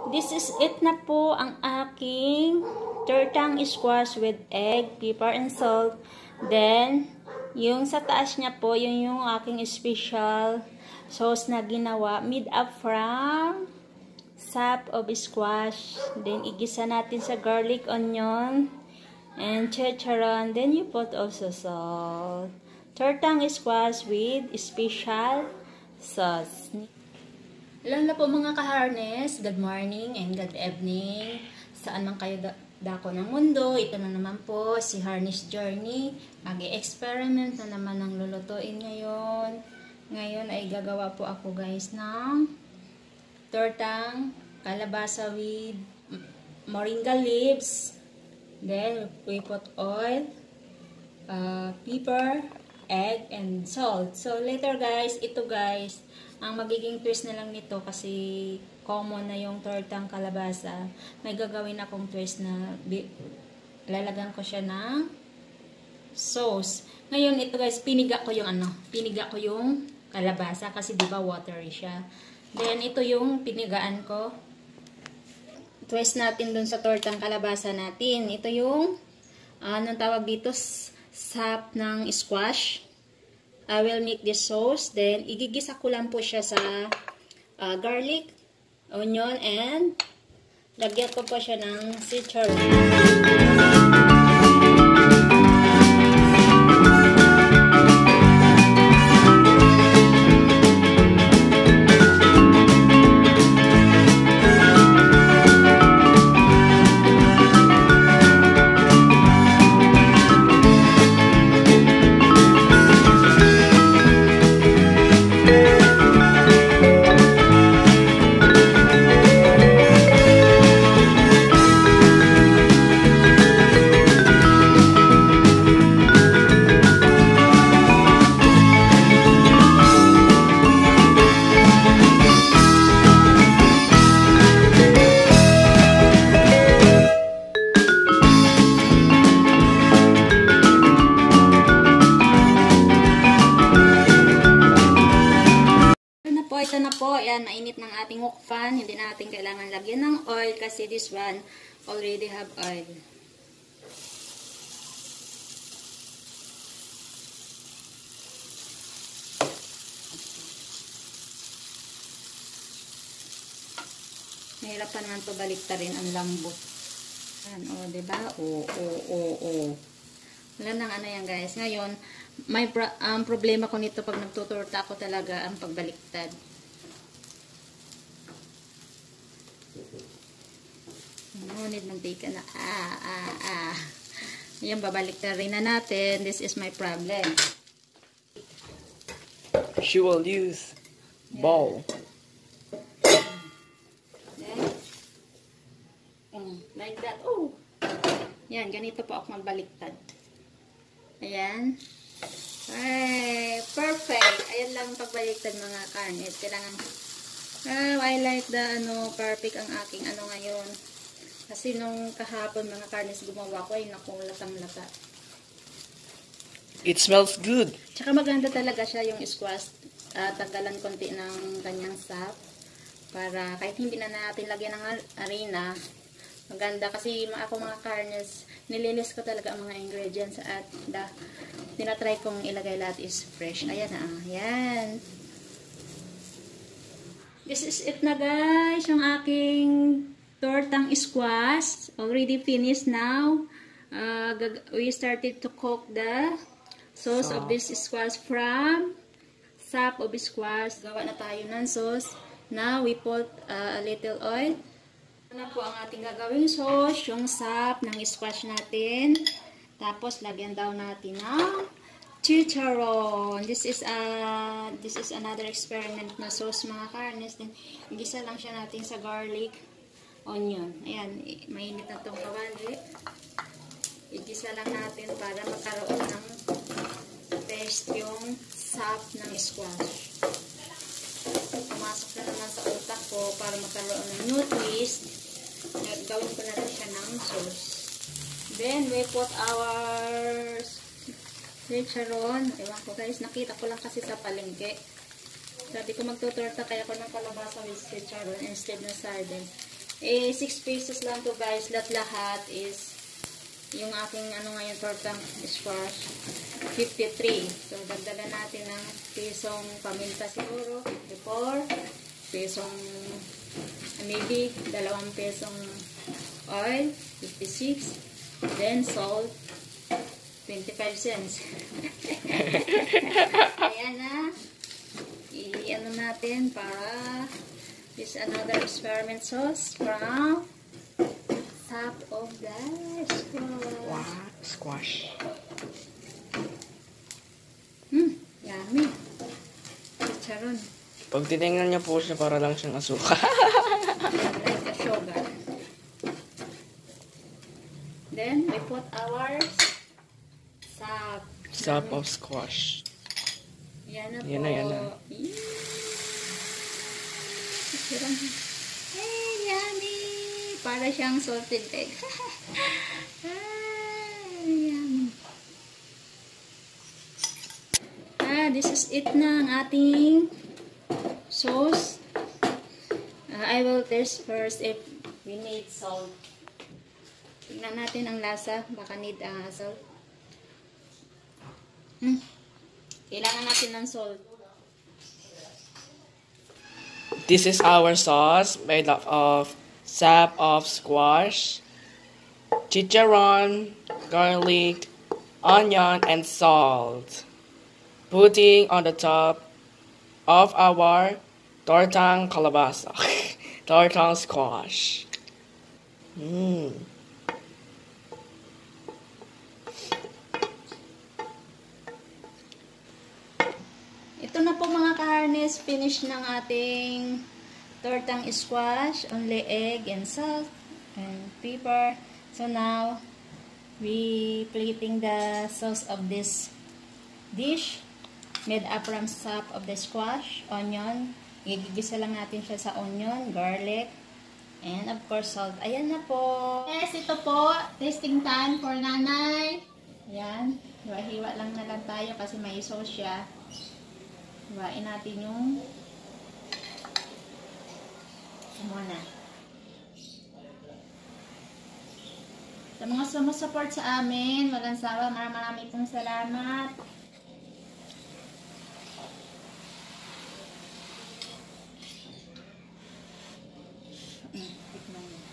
This is it na po ang aking tortang squash with egg, pepper, and salt. Then, yung sa taas niya po, yung aking special sauce na ginawa, made up from sap of squash. Then, igisa natin sa garlic, onion, and chicharon. Then, you put also salt. Tortang squash with special sauce. Hello na po mga ka-harness. Good morning and good evening. Saan man kayo dako ng mundo. Ito na naman po si Harness Journey. Mag-experiment na naman ng lulutuin ngayon. Ngayon ay gagawa po ako guys ng tortang kalabasa with moringa leaves. Then we put oil, pepper, egg, and salt. So later guys, ito guys, ang magiging twist na lang nito kasi common na yung tortang kalabasa. May gagawin akong twist na lalagyan ko siya ng sauce. Ngayon ito guys, piniga ko yung kalabasa kasi di ba watery siya. Then ito yung pinigaan ko. Twist natin dun sa tortang kalabasa natin. Ito yung anong tawag dito, sap ng squash. I will make this sauce. Then, igigisa ko lang po siya sa garlic, onion, and lagyan ko po siya ng chicharon. Ito na po, yan, mainit ng ating wok fan. Hindi na natin kailangan lagyan ng oil kasi this one already have oil. Mahirap pa naman ito baliktarin ang lambot. Yan, o, diba? O. Wala nang ano yan guys. Ngayon, may problema ko nito pag nagtuturta ako talaga ang pagbaliktad. Ngunit mantika na. Yan, babaliktarin na natin. This is my problem. She will use bowl. Like that. Oh. Yan, ganito po ako magbaliktad. Ayan. Ay, perfect. Ayan lang pagbaliktad mga karnes. Kailangan, I like the, perfect ang aking ngayon. Kasi nung kahapon mga karnes gumawa ko, ay naku, latang-lata. It smells good. Tsaka maganda talaga siya yung squash. Tanggalan konti ng kanyang sap. Para kahit hindi na natin lagyan ng harina, maganda. Kasi ako mga karnes, nilinis ko talaga ang mga ingredients at tinatry kong ilagay lahat is fresh. Ayan na. Ayan. This is it na guys. Yung aking tortang squash. Already finished now. We started to cook the sauce of this squash from sap of squash. Gawa na tayo ng sauce. Now we put a little oil. Ano po ang ating gagawing sauce, yung sap ng squash natin. Tapos lagyan daw natin ng chicharon. This is another experiment na sauce mga karnes. Then igisa lang siya natin sa garlic, onion. Ayan, mainit na tong kawali. Igisa lang natin para magkaroon ng taste yung sap ng squash. Pumasok na naman sa utak ko para magkaroon ng new twist. Gawin ko na rin siya ng sauce. Then, we put our chicharon. Ewan ko guys, nakita ko lang kasi sa palengke. Sabi ko magtutorta kaya ko ng kalabasa with chicharon instead na sardines. 6 pieces lang to guys. Lahat is yung aking ngayon tortang squash 53. So dagdagan natin ng pisong paminta siguro 54, pisong maybe 2 pesong oil 56, then salt 25 cents. Ayan na. I-ano natin para this another experiment sauce from top of the Squash. Yummy. Chicharon. Pag tinignan niyo po siya, para lang siyang asuka. Like the sugar. Then we put our sap. Sap of squash. Yan na po. Yan na, yan na. Chicharon. Hey, yummy. Para siyang salted egg. Yummy. This is it na ang ating sauce. I will taste first if we need salt. Tignan natin ang lasa. Baka need salt. Kailangan natin ng salt. This is our sauce made up of sap of squash, chicharron, garlic, onion, and salt. Putting on the top of our tortang kalabasa, tortang squash. Ito na po mga ka-harness, finish ng ating tortang squash, only egg and salt and pepper. So now, we plating the sauce of this dish made up from sap of the squash, onion. Igigisa lang natin siya sa onion, garlic, and of course salt. Ayan na po. Yes, ito po, tasting time for nanay. Ayan, hiwa-hiwa lang na lang tayo kasi may sauce siya. Hiwain natin yung muna. Sa mga sumusupport sa amin, walang sawa, marami pong salamat. Tikman mo.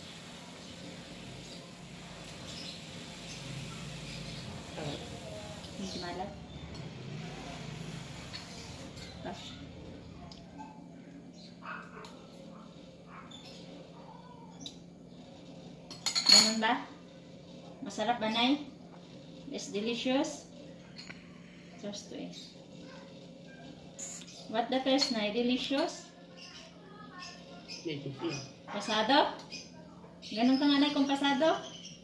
Hindi malat. Gosh. Ganun ba? Masarap ba, Nay? It's delicious. Just to eat. What the taste, Nay? Delicious? Pasado? Ganun ka nga, Nay, kung pasado?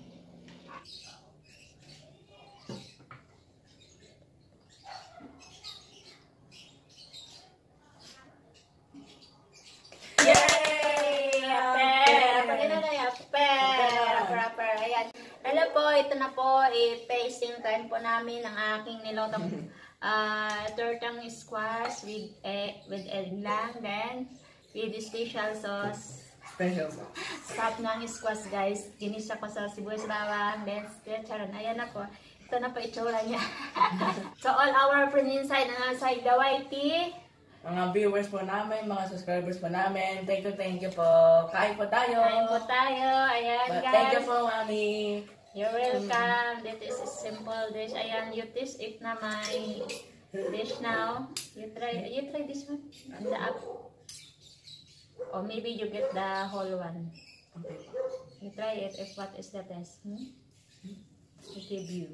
Hello po, ito na po, tasting time po namin ng aking nilotong tortang squash with egg lang, then with special sauce. Special sauce. Sap ng squash guys, ginisa ko sa sibuyas bawang, then chicharon. Ayan na po, ito na po itsura niya. So all our friends inside and outside the YT, Mga viewers po namin, mga subscribers po namin, thank you po. Kain po tayo. kain po tayo. Ayan guys. Thank you po, Mami. You're welcome. This is a simple dish. Ayan, you taste it na my dish now. You try this one on the app. Or maybe you get the whole one. You try it if what is the best. I give you.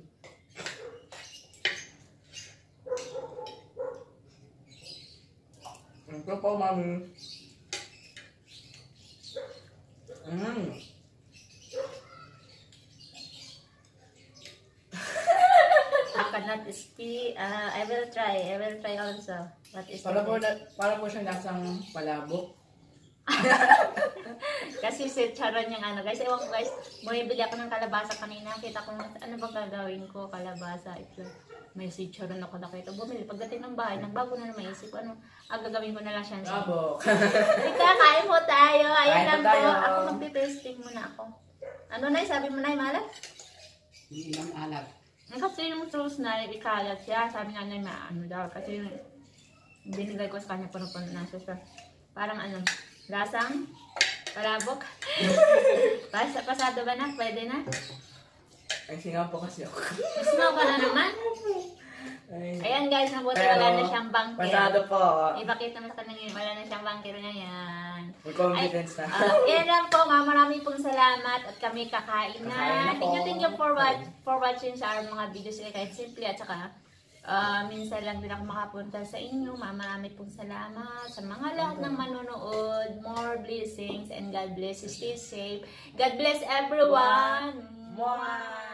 Thank you po, Mami. Coconut tea. I will try. I will try also. What is Para the best? po siyang lasang palabok. Kasi si Charon yung guys. Ewan ko guys, bumibili ako ng kalabasa kanina. Kita ko, ano ba gagawin ko? Kalabasa, ito. may chicharon ako nakita. Bumili. Pagdating ng bahay, nagbago na naman isip ko, ano, gagawin ko na lang siya. Bravo. Halika, kain po tayo. Ayan Kain lang po tayo. po. Ako magti-tasting muna ako. Ano na, sabi mo na, malat? Hindi lang alat. Kasi yung sauce na ikalat siya, sabi nga na ano daw. Kasi yung binigay ko sa kanya, puno-puno na siya. Parang ano, lasang palabok. Pasado ba na? Pwede na? Ay, singaw po kasi ako. Snow ka na naman. Ay. Ayan guys, mabuti wala na siyang bangkir. Pasado po. Ipakita mo sa kanila ngayon, wala na siyang bangkir na yan. May confidence na. Yan lang po nga, maraming pong salamat at kami kakain na. Kakain na po. Thank you for watching sa mga videos kahit simple at saka minsan lang din ako makapunta sa inyo. Marami pong salamat sa mga lahat ng manonood. More blessings and God bless you. Stay safe. God bless everyone. Mwah!